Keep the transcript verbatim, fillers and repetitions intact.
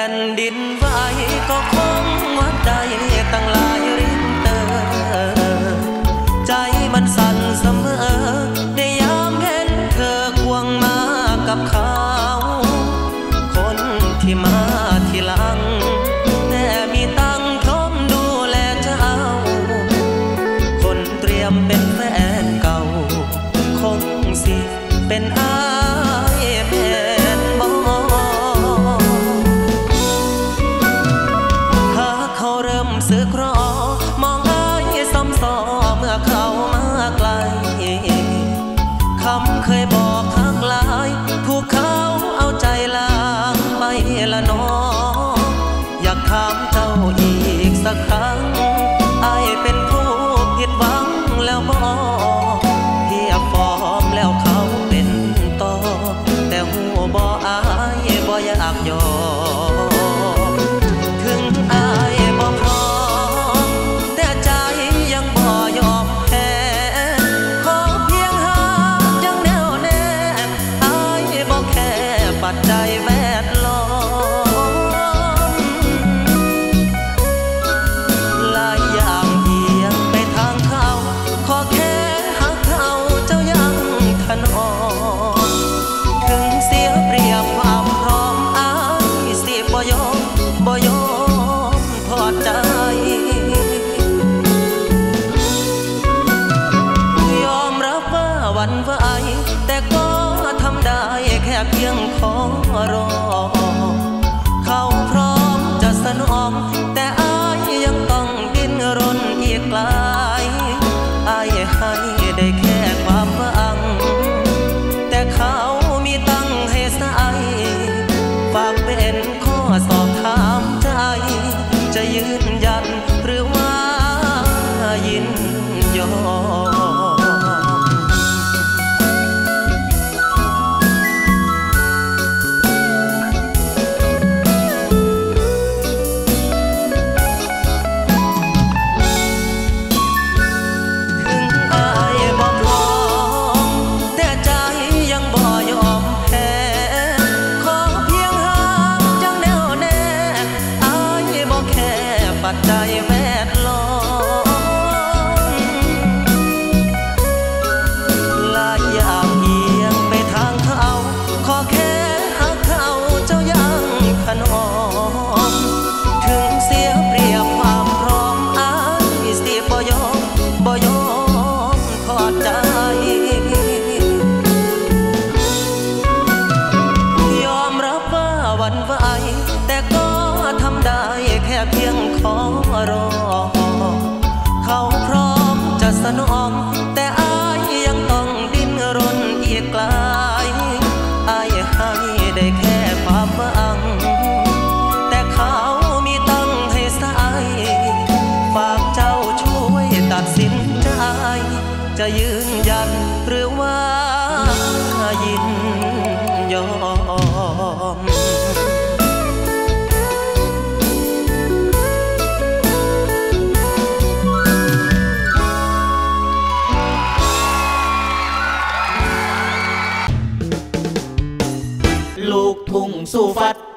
ผ่นดินไหวก็คงวัดได้ตั้งหลายริมเตอใจมันสั่นเสมอในยามเห็นเธอควงมากับเขาคนที่มาทีหลังแม่มีตังค์พร้อมดูแลเจ้าคนเตรียมเป็นแฟนเก่าคงสิเป็นอายแม่นบ่ถ้าเขาเริ่มสึกรอมองอายซ้ำซ้อเมื่อเขามาไกลคำเคยบอกหักหลายผู้เขาเอาใจล้างไปละน้ออยากถามเจ้าอีกสักครั้งอายเป็นผู้ผิดหวังแล้วบ่เพียบฟอมแล้วเขาเป็นต่อแต่หูบ่อายบ่อยากยอมถึงอายบ่พร้อมแต่ใจยังบ่ยอมแพ้ขอเพียงหายังแน่วแน่อายบ่แค่ปัจจัยแวดล้อมหลายอย่างเอียงไปทางเขาขอแค่หักเขาเจ้ายังถนอมถึงเสียเปรียบความพร้อมอายสิบ่ยอมบ่ยอมทอดใจยอมรับว่าหวั่นไหวแต่ก็ทำได้แค่เพียงขอรอเขาพร้อมจะสนองแต่อายยังต้องดิ้นรนอีกไกลอายให้ได้แค่ความหวังแต่เขามีตั้งให้ใส่ฝากเป็นข้อสอบถามใจจะยืนยันหรือว่ายินยอมปัจจัยแวดล้อมหลายอย่างเอียงไปทางเขาขอแค่หักเขาเจ้ายังถนอมถึงเสียเปรียบความพร้อมอายสิบ่ยอมบ่ยอมทอดใจยอมรับว่าหวั่นไหวแต่ก็ทำได้แค่เพียงขอรอเขาพร้อมจะสนองแต่อายยังต้องดิ้นรนอีกไกลอายให้ได้แค่ความหวังแต่เขามีตั้งให้ใส่ฝากเจ้าช่วยตัดสินใจจะยืนยันหรือว่ายินยอมลูกทุ่งสู้ฟัด